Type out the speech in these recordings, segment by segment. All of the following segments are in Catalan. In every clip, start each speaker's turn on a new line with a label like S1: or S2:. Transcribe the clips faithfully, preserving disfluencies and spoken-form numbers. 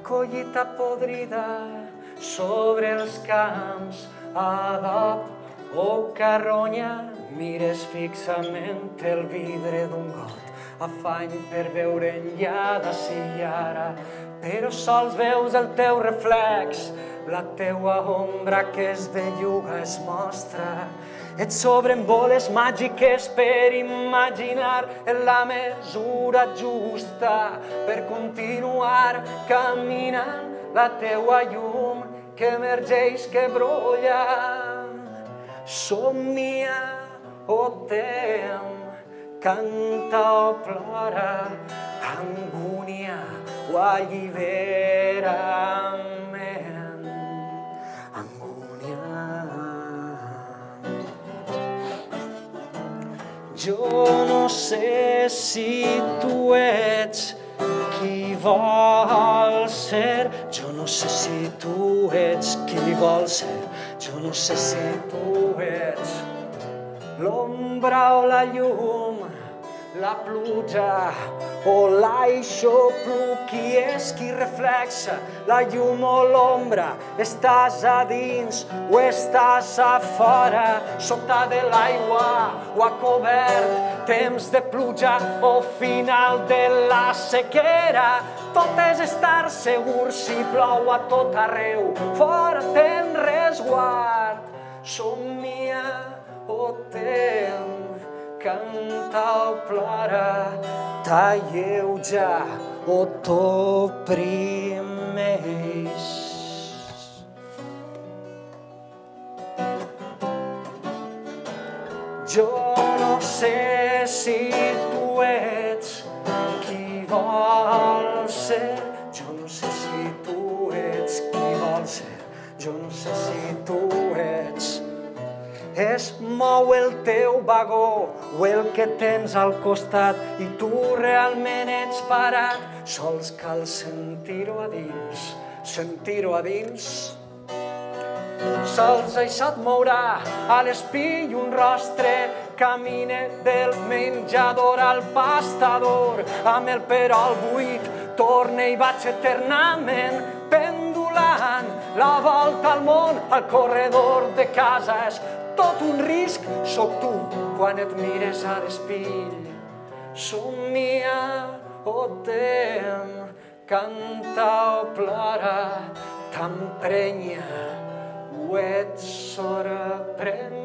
S1: collita podrida sobre els camps, adob o carronya, mires fixament el vidre d'un got, afany per veure enllà d'ací i ara, però sols veus el teu reflex, la teua ombra que es belluga es mostra. Et sobren boles màgiques per imaginar la mesura justa per continuar caminant la teua llum que emergeix, que brolla. Somnia o tem, canta o plora, angúnia o alliberament. Angúnia. Jo no sé si tu ets qui vol ser, jo no sé si tu ets qui vol ser, jo no sé si tu ets l'ombra o la llum, la pluja o l'aixopluc, qui és qui reflexa la llum o l'ombra, estàs a dins o estàs a fora, sota de l'aigua o a cobert, temps de pluja o final de la sequera, tot és estar segur si plou a tot arreu, fort en resguard, somnia o tem, canta o plora, t'alleuja o t'oprimeix. Jo no sé si tu ets qui vol ser, jo no sé si tu ets qui vol ser, jo no sé si tu ets. Es mou el teu vagó o el que tens al costat i tu realment ets parat, sols cal sentir-ho a dins, sentir-ho a dins. Sols això et mourà a l'espill un rostre, camina del menjador al pastador, amb el perol buit torna i vaig eternament pendulant la volta al món, al corredor de casa és tot un risc, soc tu quan et mires a l'espill. Somnia o tem, canta o plora, t'emprenya o et sorprèn.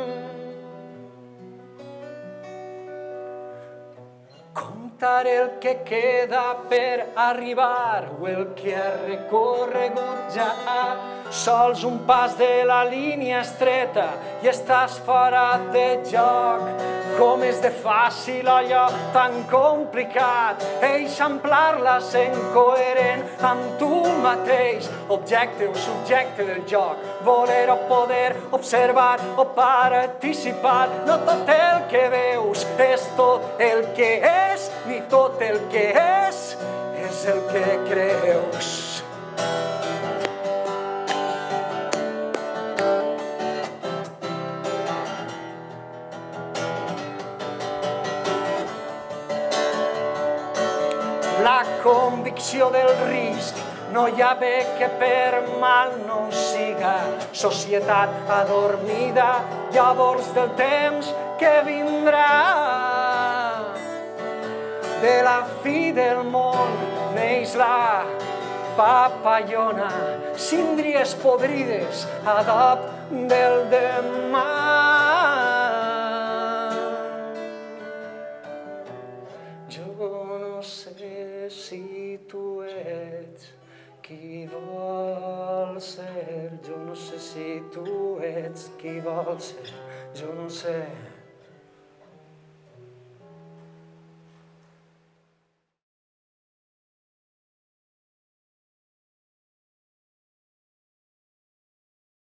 S1: Contar el que queda per arribar o el que ha recorregut ja, sols un pas de la línia estreta i estàs fora de joc. Com és de fàcil allò tan complicat, eixamplar-la sent coherent amb tu mateix, objecte o subjecte del joc, voler o poder, observar o participar. No tot el que veus és tot el que és, ni tot el que és és el que creus. La convicció del risc, no hi ha bé que per mal no siga. Societat adormida, llavors del temps que vindrà. De la fi del món neix la papallona, síndries podrides, adob del demà. Jo no sé si tu ets qui vol ser, jo no sé si tu ets qui vol ser, jo no sé.